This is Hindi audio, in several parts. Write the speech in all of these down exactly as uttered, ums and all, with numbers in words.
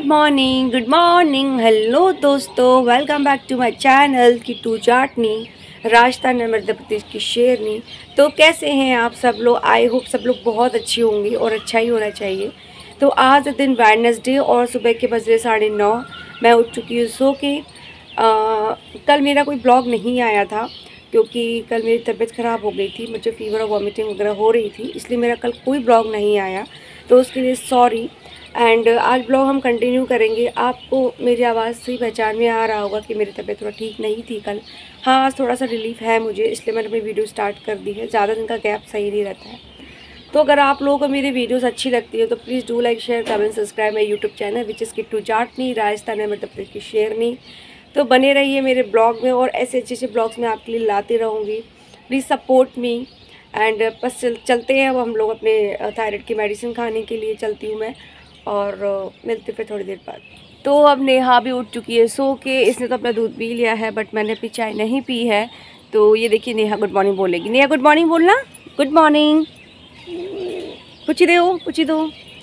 मॉर्निंग, गुड मॉर्निंग, हेलो दोस्तों, welcome back to my channel Kittu Jatni, Rajasthan Madhya Pradesh की शेरनी। तो कैसे हैं आप सब लोग? आई होप सब लोग बहुत अच्छी होंगी और अच्छा ही होना चाहिए। तो आज दिन वेडनेसडे और सुबह के बजे साढ़े नौ मैं उठ चुकी हूँ सो के। आ, कल मेरा कोई ब्लॉग नहीं आया था क्योंकि कल मेरी तबीयत ख़राब हो गई थी, मुझे फीवर और वॉमिटिंग वगैरह हो रही थी, इसलिए मेरा कल कोई ब्लॉग नहीं आया, तो उसके लिए सॉरी। एंड आज ब्लॉग हम कंटिन्यू करेंगे। आपको मेरी आवाज़ से ही पहचान में आ रहा होगा कि मेरी तबीयत थोड़ा ठीक नहीं थी कल। हाँ, आज थोड़ा सा रिलीफ है मुझे, इसलिए मैंने अपनी वीडियो स्टार्ट कर दी है। ज़्यादा दिन का गैप सही नहीं रहता है। तो अगर आप लोगों को मेरी वीडियोस अच्छी लगती है तो please do like share comment subscribe my YouTube channel which is Kittu Jatni, Rajasthan Madhya Pradesh की शेरनी। तो बने रहिए मेरे ब्लॉग में और ऐसे अच्छे अच्छे ब्लॉग्स मैं आपके लिए लाती रहूँगी। Please support me. एंड बस चल, चलते हैं अब हम लोग अपने थायराइड की मेडिसिन खाने के लिए। चलती हूँ मैं और uh, मिलते फिर थोड़ी देर बाद। तो अब नेहा भी उठ चुकी है सो के। इसने तो अपना दूध पी लिया है बट मैंने अपनी चाय नहीं पी है। तो ये देखिए नेहा गुड मॉर्निंग बोलेगी। नेहा गुड मॉर्निंग बोलना। Good morning. पूछी दो पूछी दो।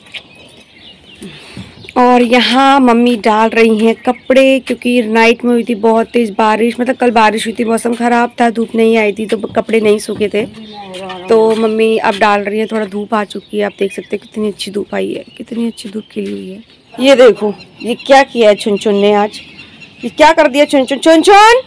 और यहाँ मम्मी डाल रही हैं कपड़े क्योंकि नाइट में हुई थी बहुत तेज़ बारिश। मतलब कल बारिश हुई थी, मौसम ख़राब था, धूप नहीं आई थी तो कपड़े नहीं सूखे थे। तो मम्मी अब डाल रही है। थोड़ा धूप आ चुकी है, आप देख सकते हैं कितनी अच्छी धूप आई है, कितनी अच्छी धूप खिली हुई है। ये देखो ये क्या किया है चुन चुन ने आज। ये क्या कर दिया चुन चुन। चुन चुन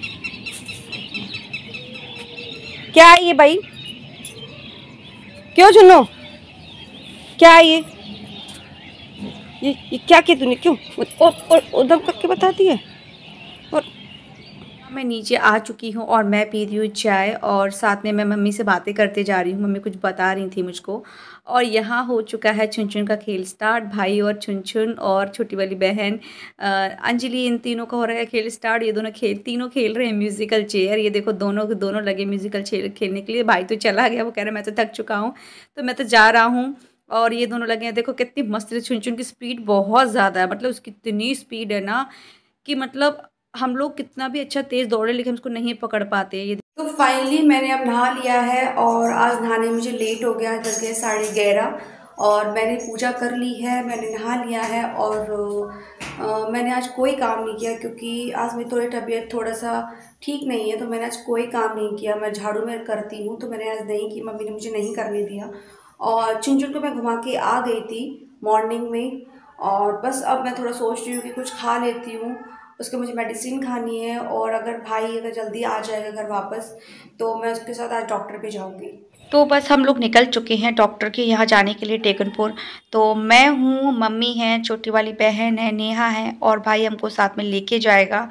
क्या है ये भाई? क्यों चुनो? क्या है ये? ये ये क्या किया तूने? क्यों उधम करके बताती है? और मैं नीचे आ चुकी हूँ और मैं पी रही हूँ चाय और साथ में मैं मम्मी से बातें करते जा रही हूँ। मम्मी कुछ बता रही थी मुझको। और यहाँ हो चुका है छुन छुन का खेल स्टार्ट। भाई और छुन छुन और छोटी वाली बहन अंजलि, इन तीनों का हो रहा है खेल स्टार्ट। ये दोनों खेल तीनों खेल रहे हैं म्यूजिकल चेयर। ये देखो दोनों दोनों लगे म्यूजिकल चेयर खेलने के लिए। भाई तो चला गया, वो कह रहा है मैं तो थक चुका हूँ तो मैं तो जा रहा हूँ। और ये दोनों लगे हैं, देखो कितनी मस्त है। छुन छुन की स्पीड बहुत ज़्यादा है, मतलब उसकी इतनी स्पीड है ना कि मतलब हम लोग कितना भी अच्छा तेज़ दौड़े लेकिन उसको नहीं पकड़ पाते। ये तो फाइनली मैंने अब नहा लिया है और आज नहाने में मुझे लेट हो गया, बज गए साढ़े ग्यारह। और मैंने पूजा कर ली है, मैंने नहा लिया है और आ, मैंने आज कोई काम नहीं किया क्योंकि आज मेरी थोड़ी तबीयत थोड़ा सा ठीक नहीं है, तो मैंने आज कोई काम नहीं किया। मैं झाड़ू में करती हूँ तो मैंने आज नहीं की, मम्मी ने मुझे नहीं करने दिया। और चुन चुन को मैं घुमा के आ गई थी मॉर्निंग में। और बस अब मैं थोड़ा सोच रही हूँ कि कुछ खा लेती हूँ, उसके मुझे मेडिसिन खानी है। और अगर भाई अगर जल्दी आ जाएगा घर वापस तो मैं उसके साथ आज डॉक्टर पे जाऊँगी। तो बस हम लोग निकल चुके हैं डॉक्टर के यहाँ जाने के लिए टेकनपुर। तो मैं हूँ, मम्मी हैं, छोटी वाली बहन है, नेहा है और भाई हमको साथ में लेके जाएगा।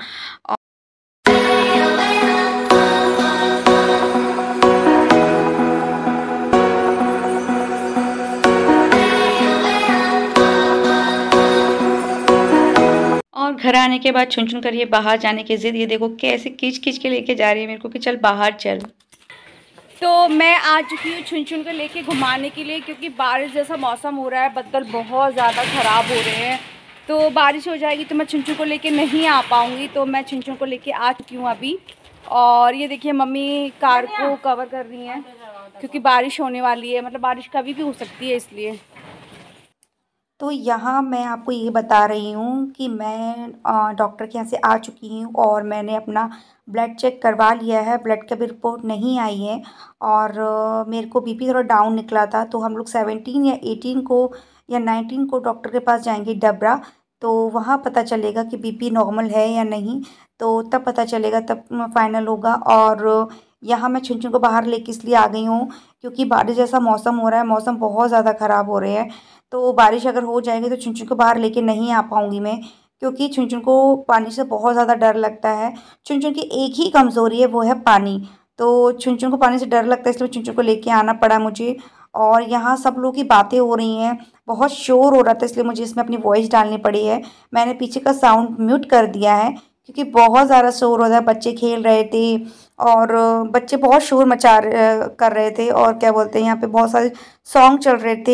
और घर आने के बाद छुन छुन करिए बाहर जाने की ज़िद। ये देखो कैसे खींच खींच के लेके जा रही है मेरे को कि चल बाहर चल। तो मैं आ चुकी हूँ छुन छुन को लेके घुमाने के लिए क्योंकि बारिश जैसा मौसम हो रहा है, बदल बहुत ज़्यादा ख़राब हो रहे हैं। तो बारिश हो जाएगी तो मैं छुन छुन को लेके नहीं आ पाऊँगी, तो मैं छुन छुन को लेके आ चुकी हूँ अभी। और ये देखिए मम्मी कार को कवर कर रही हैं क्योंकि बारिश होने वाली है, मतलब बारिश कभी भी हो सकती है इसलिए। तो यहाँ मैं आपको ये बता रही हूँ कि मैं डॉक्टर के यहाँ से आ चुकी हूँ और मैंने अपना ब्लड चेक करवा लिया है। ब्लड का भी रिपोर्ट नहीं आई है और आ, मेरे को बीपी थोड़ा डाउन निकला था, तो हम लोग सेवनटीन या एटीन को या नाइनटीन को डॉक्टर के पास जाएंगे डबरा। तो वहाँ पता चलेगा कि बीपी नॉर्मल है या नहीं, तो तब पता चलेगा, तब फाइनल होगा। और यहाँ मैं छुन छुन को बाहर लेके इसलिए आ गई हूँ क्योंकि बारिश जैसा मौसम हो रहा है, मौसम बहुत ज़्यादा ख़राब हो रहे हैं। तो बारिश अगर हो जाएगी तो छुन छुन को बाहर लेके नहीं आ पाऊँगी मैं, क्योंकि छुन छुन को पानी से बहुत ज़्यादा डर लगता है। छुन छुन की एक ही कमज़ोरी है, वो है पानी। तो छुन छुन को पानी से डर लगता है, इसलिए छुन छुन को लेके आना पड़ा मुझे। और यहाँ सब लोग की बातें हो रही हैं, बहुत शोर हो रहा था, इसलिए मुझे इसमें अपनी वॉइस डालनी पड़ी है। मैंने पीछे का साउंड म्यूट कर दिया है क्योंकि बहुत ज़्यादा शोर हो रहा है। बच्चे खेल रहे थे और बच्चे बहुत शोर मचा कर रहे थे और क्या बोलते हैं, यहाँ पे बहुत सारे सॉन्ग चल रहे थे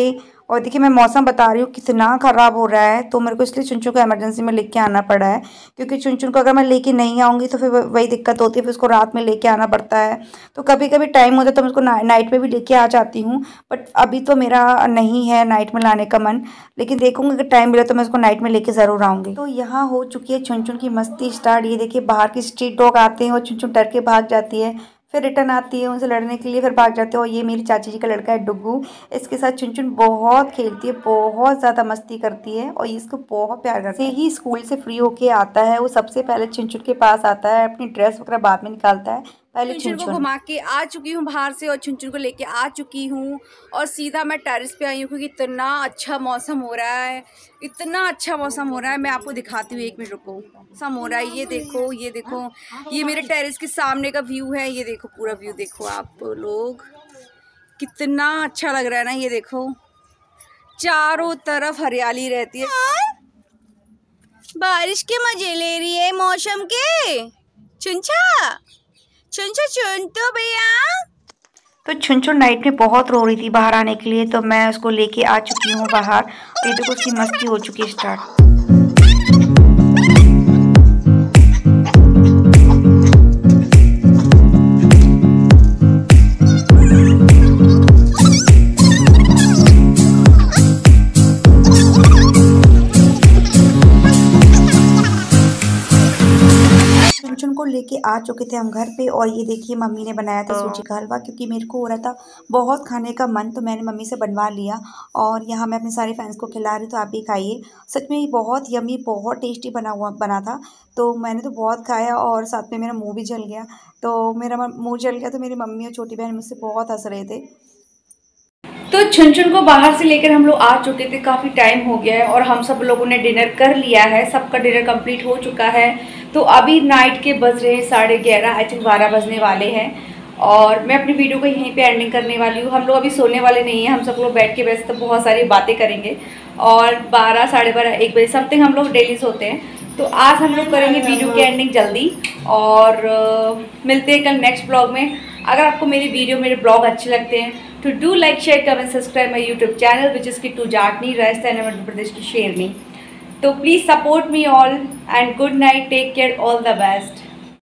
और देखिए मैं मौसम बता रही हूँ कितना ख़राब हो रहा है, तो मेरे को इसलिए चुनचुन को इमरजेंसी में लेके आना पड़ा है, क्योंकि चुनचुन को अगर मैं लेके नहीं आऊँगी तो फिर वही दिक्कत होती है, फिर उसको रात में लेके आना पड़ता है। तो कभी कभी टाइम होता है तो मैं उसको ना, नाइट में भी लेके आ जाती हूँ, बट अभी तो मेरा नहीं है नाइट में लाने का मन, लेकिन देखूँगी अगर टाइम मिला तो मैं उसको नाइट में लेके ज़रूर आऊँगी। तो यहाँ हो चुकी है चुनचुन की मस्ती स्टार्ट। ये देखिए बाहर की स्ट्रीट डॉग आते हैं और चुनचुन डर के भाग जाती है, फिर रिटर्न आती है उनसे लड़ने के लिए, फिर भाग जाते हैं। और ये मेरी चाची जी का लड़का है डुग्गू, इसके साथ चुनचुन बहुत खेलती है, बहुत ज़्यादा मस्ती करती है और ये इसको बहुत प्यार करती है। ही स्कूल से फ्री होके आता है वो सबसे पहले चुनचुन के पास आता है, अपनी ड्रेस वगैरह बाद में निकालता है, पहले चुनचुन को घुमा के आ चुकी हूँ बाहर से और चुनचुन को लेके आ चुकी हूँ और सीधा मैं टेरेस पे आई हूँ क्योंकि इतना अच्छा मौसम हो रहा है, इतना अच्छा मौसम हो रहा है। मैं आपको दिखाती हूँ, एक मिनट रुको। मौसम हो रहा है, ये देखो ये देखो, ये मेरे टेरेस के सामने का व्यू है, ये देखो पूरा व्यू देखो आप लोग, कितना अच्छा लग रहा है ना। ये देखो चारों तरफ हरियाली रहती है, बारिश के मजे ले रही है मौसम के। चुनचा चुनचा चुन तो भैया। तो चुनचुन नाइट में बहुत रो रही थी बाहर आने के लिए, तो मैं उसको लेके आ चुकी हूँ बाहर। ये देखो उसकी मस्ती हो चुकी है स्टार्ट। चुनचुन को लेके आ चुके थे हम घर पे और ये देखिए मम्मी ने बनाया था सूजी का हलवा, क्योंकि मेरे को हो रहा था बहुत खाने का मन, तो मैंने मम्मी से बनवा लिया और यहाँ मैं अपने सारे फ्रेंड्स को खिला रही हूँ, तो आप भी खाइए। सच में ये बहुत यमी बहुत टेस्टी बना हुआ बना था, तो मैंने तो बहुत खाया और साथ में मेरा मुँह भी जल गया। तो मेरा मुँह जल गया तो मेरी मम्मी और छोटी बहन मुझसे बहुत हंस रहे थे। तो चुनचुन को बाहर से लेकर हम लोग आ चुके थे, काफ़ी टाइम हो गया है और हम सब लोगों ने डिनर कर लिया है, सबका डिनर कंप्लीट हो चुका है। तो अभी नाइट के बज रहे हैं साढ़े ग्यारह, आई थिंक बारह बजने वाले हैं और मैं अपनी वीडियो को यहीं पे एंडिंग करने वाली हूँ। हम लोग अभी सोने वाले नहीं हैं, हम सब लोग बैठ के वैसे तो बहुत सारी बातें करेंगे और बारह साढ़े बारह एक बजे समथिंग हम लोग डेली सोते हैं। तो आज हम लोग करेंगे वीडियो की एंडिंग जल्दी और uh, मिलते हैं कल नेक्स्ट ब्लॉग में। अगर आपको मेरी वीडियो मेरे ब्लॉग अच्छे लगते हैं तो do like share comment subscribe my YouTube channel which is Kittu Jatni, Rajasthan Madhya Pradesh की शेरनी। तो please support me all and good night, take care, all the best.